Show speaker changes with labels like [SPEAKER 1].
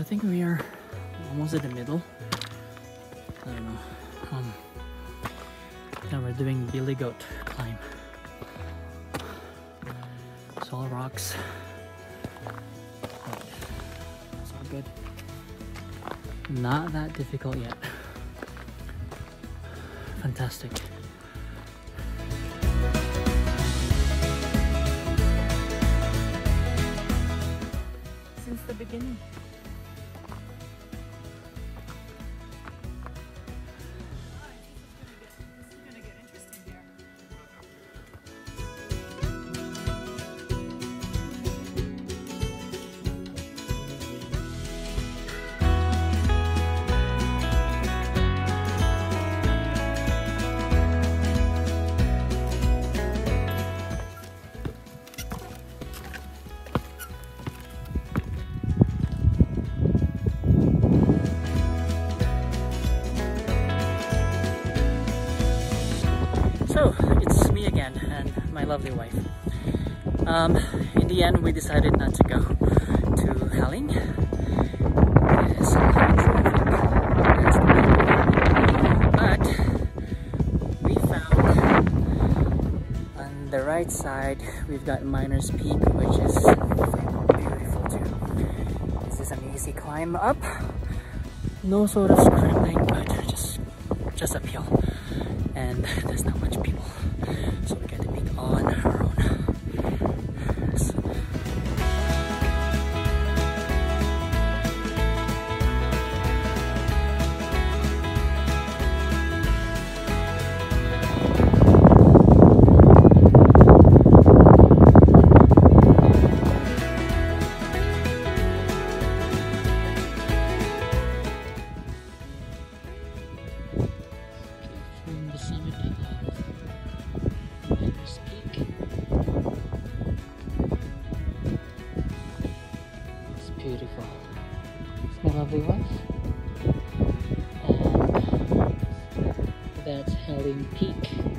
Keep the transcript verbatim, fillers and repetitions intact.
[SPEAKER 1] think we are almost at the middle. I don't know. Um, now we're doing Billy Goat climb. It's all rocks. But it's all good. Not that difficult yet. Fantastic. Since the beginning. So, it's me again and my lovely wife. Um, in the end, we decided not to go to Helling. But we found on the right side, we've got Miner's Peak, which is beautiful too. This is an easy climb up. No sort of scrambling, but just, just uphill. And there's not much people, so we get to be on our own. So. From the summit of Miner's Peak. It's beautiful. It's my lovely wife. And that's Helling Peak.